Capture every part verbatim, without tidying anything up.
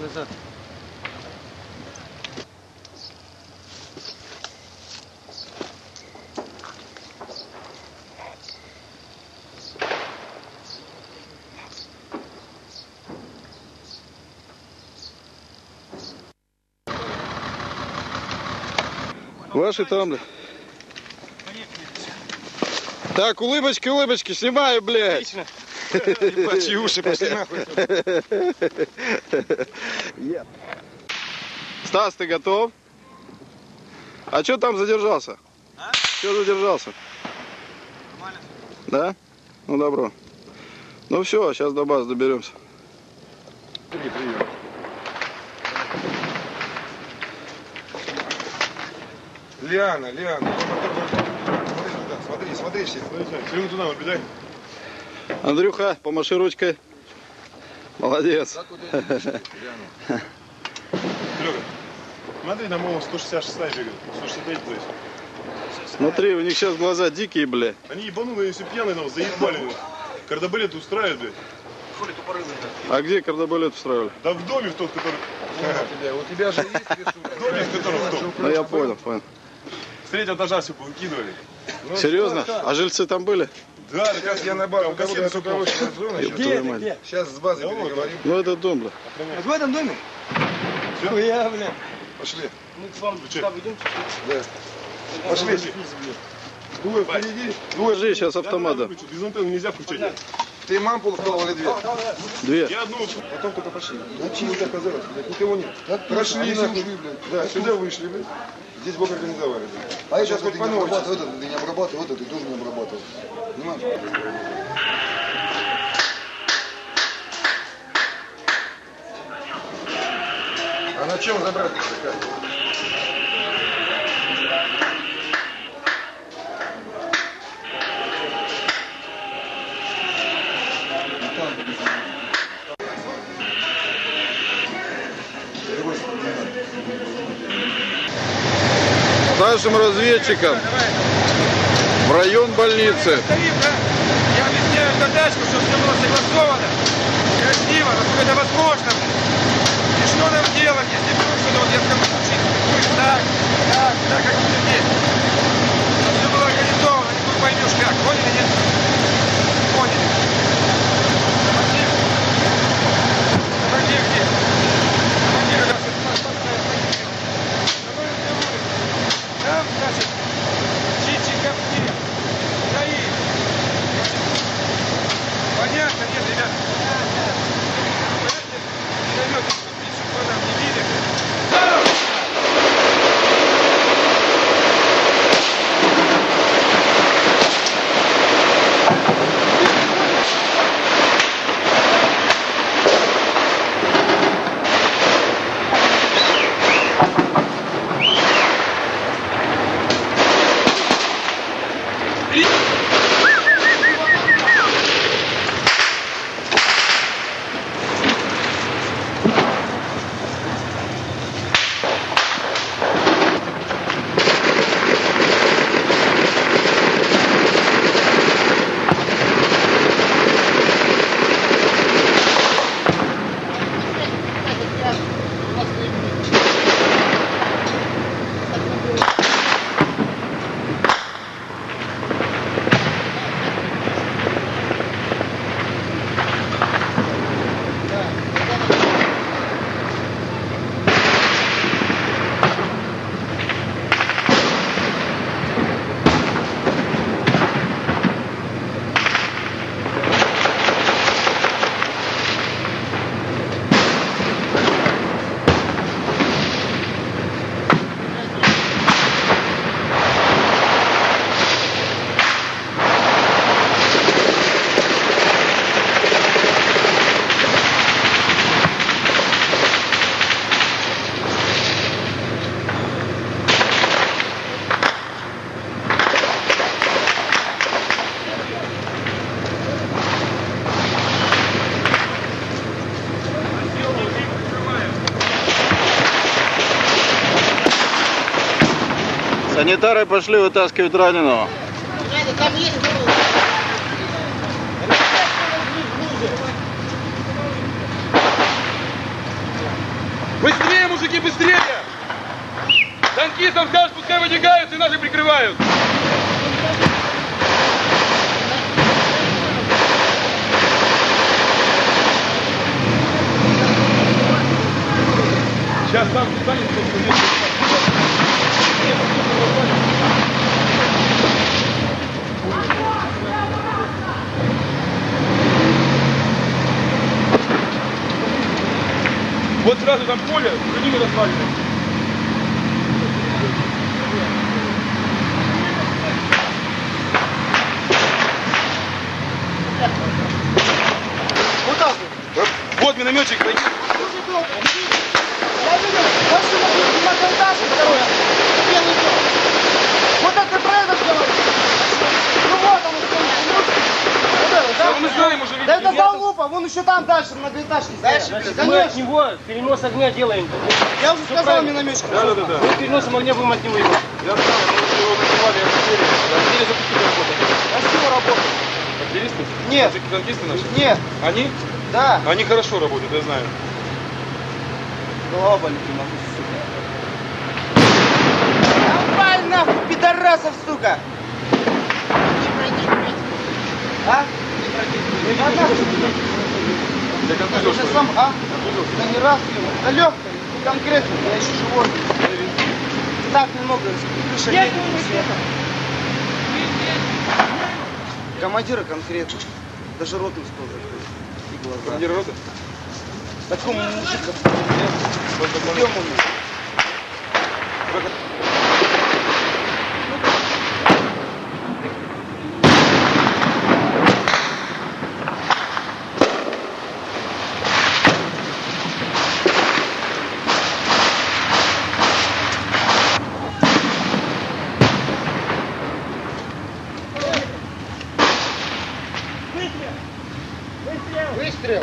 назад. Ваши там, бля. Так, улыбочки, улыбочки, снимаю, блядь. Отлично. Ебачьи уши, пошли нахуй. Стас, ты готов? А что там задержался? А? Что задержался? Нормально. Да? Ну добро. Ну все, сейчас до базы доберемся. Лиана, Лиана. Смотри, смотри, смотри. Смотри туда, убедай. Андрюха, помаши ручкой. Молодец. Серега, смотри, на моему сто шестьдесят шесть бегают. сто шестьдесят пять, то есть. Смотри, у них сейчас глаза дикие, бля. Они ебанули, все пьяные, там, заебали. Кардебалет устраивают, блядь. А где кардебалет устраивали? Да в доме в тот, который... У тебя же есть В доме, в котором в дом. Ну я понял, понял. С третьего этажа все повыкидывали. Серьезно? А жильцы там были? Да, сейчас я на базу. Кассеты с Ёб твою мать. Сейчас с базы переговорим. Ну этот дом, бля. в этом доме? Хуя, бля. Пошли. Мы к вам туда выйдем. Да. Пошли. Двое впереди. Ложи, сейчас автомат дам. Без антенны нельзя включать. Ты мампу вколол или две? Две. Я одну. Потом только пошли. Зачем вы оказалось, блядь? Никого нет. Прошли нахуй. Да, сюда вышли, блядь. Здесь Бог организовали. А Сейчас это хоть ты по не новости. обрабатывал, это ты не обрабатывал, это ты тоже не обрабатывал. Понимаешь? А на чем забрать такая? Нашим разведчикам в район больницы. Я объясняю задачку, чтобы все было согласовано. Красиво, насколько это возможно. И что нам делать, если вдруг что-то вот я скажу, будет так, так, так, как будет здесь. Чтобы все было организовано, и тут поймешь как. Поняли, нет? Поняли. Командир. Командир где? Командир у нас спасная позиция. Там, значит, Чичиковские, свои. Понятно, нет, ребят? Минометы, чтобы по нам не били. Санитары пошли вытаскивать раненого. Там есть. мужики, быстрее! Танкистам скажешь, пускай выдвигаются и наши прикрывают. Сейчас там станет кто-то. Вот сразу там поле, за ними развалины. Вот так вот. Вот минометчик, пойди. Я видел машину многоэтажек второй, белый дом. Вот это про этот говорит. Ну вот он, вот это, да? Мы знаем уже, Да видели. это залупа, вон еще там дальше многоэтажки. Дальше, стоят. мы от Конечно. него перенос огня делаем. Я уже сказал минометчику. Да, да, да, да. Мы переносом огня будем от него его. Я знаю, мы его накрывали, я потерял. Да, теперь запустили работу. Красиво работает. Артиллеристы? Нет. Мужики, танкисты наши? Нет, Они? да. Они хорошо работают, я знаю. Голова болит, не могу, сука. Давай нахуй, пидорасов, сука. А? Да нахуй. Я контузил, Это что ли? сам, а? Да не раз, блин. Да легко, конкретно, я еще живой. Так немного, крыша едет, света. Командира конкретно. Даже рот не успел закрыть. И глаза. Командир роты? Такому мужика. Вот так Идем у меня. Выстрел!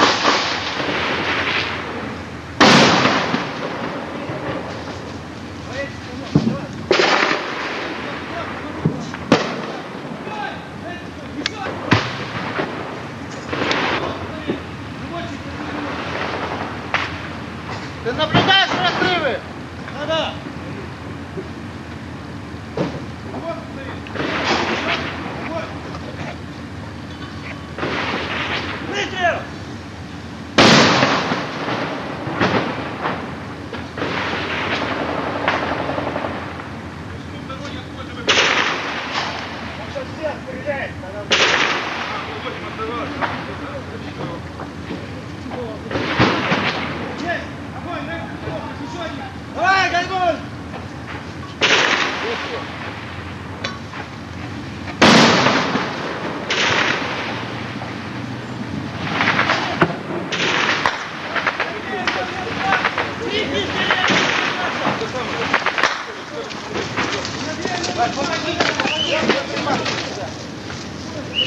Ты наблюдаешь разрывы? Да, да. Выстрел! Давай, гайбон!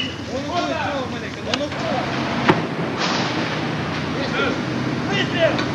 Выстрел!